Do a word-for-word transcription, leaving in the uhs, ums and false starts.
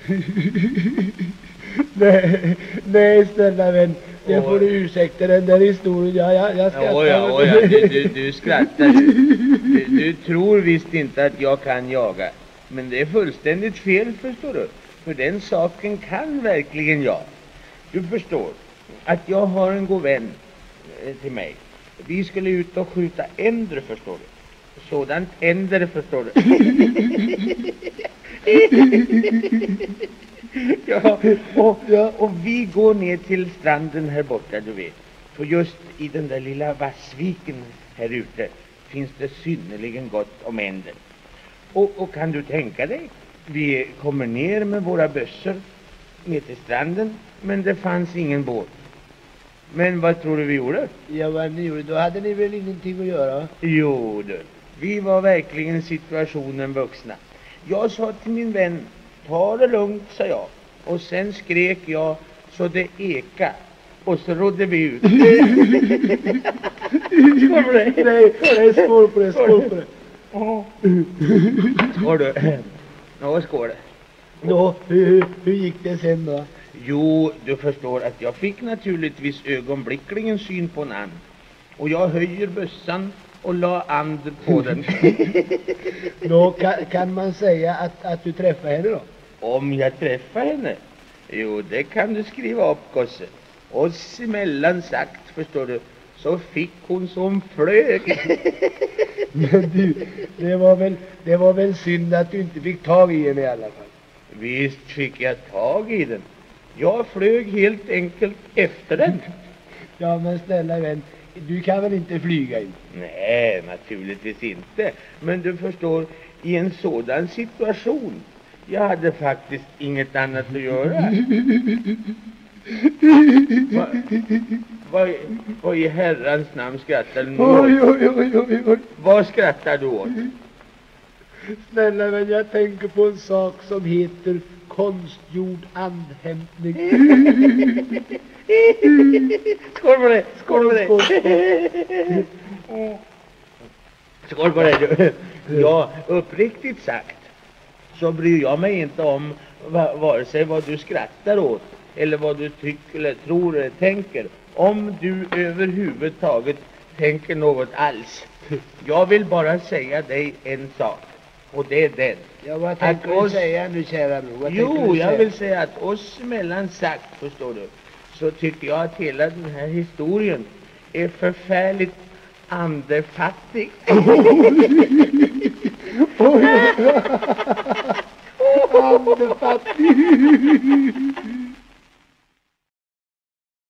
nej, nej, snälla vän. Det får du ursäkta den där historien. Ja, ja, jag skrattar. Ja, ja, ja, du, du, du skrattar. Du. Du, du tror visst inte att jag kan jaga. Men det är fullständigt fel, förstår du. För den saken kan verkligen jag. Du förstår att jag har en god vän eh, till mig. Vi skulle ut och skjuta änder, förstår du. Sådant änder, förstår du. Ja, och, ja, och vi går ner till stranden här borta, du vet. För just i den där lilla vassviken här ute finns det synnerligen gott om änder. Och, och kan du tänka dig, vi kommer ner med våra bössor ner till stranden, men det fanns ingen båt. Men vad tror du vi gjorde? Ja, vad ni gjorde? Då hade ni väl ingenting att göra? Jo, du, vi var verkligen situationen vuxna. Jag sa till min vän, ta det lugnt, sa jag. Och sen skrek jag så det eka. Och så rodde vi ut. Skål på det. Nej, nej, skål på det, skål på det. Skål du. Nå, skål. Nå, hur, hur gick det sen då? Jo, du förstår att jag fick naturligtvis ögonblickligen syn på en and. Och jag höjer bössan och la and på den. Nå, kan, kan man säga att, att du träffade henne då? Om jag träffar henne? Jo, det kan du skriva upp, gosse. Oss emellan sagt, förstår du, så fick hon som flög. Men du, det var väl, det var väl synd att du inte fick tag i henne i alla fall. Visst fick jag tag i den. Jag flög helt enkelt efter den. Ja, men snälla vän, du kan väl inte flyga in? Nej, naturligtvis inte. Men du förstår, i en sådan situation, jag hade faktiskt inget annat att göra. Vad va, va i herrans namn skrattar du nu? Oj, oj, oj, oj, oj. Vad skrattar du åt? Snälla vän, jag tänker på en sak som heter konstgjord andhämtning. Skål på det, skål på det. Skål, Skål på det, du. Ja, uppriktigt sagt så bryr jag mig inte om va, vare sig vad du skrattar åt eller vad du tycker eller tror eller tänker, om du överhuvudtaget tänker något alls. Jag vill bara säga dig en sak, och det är den. Ja, vad tänker du säga nu, kära bror? Vad Jo, tänker du jag säga? vill säga att oss emellan sagt, förstår du, så tycker jag att hela den här historien är förfärligt andefattig. Andefattig.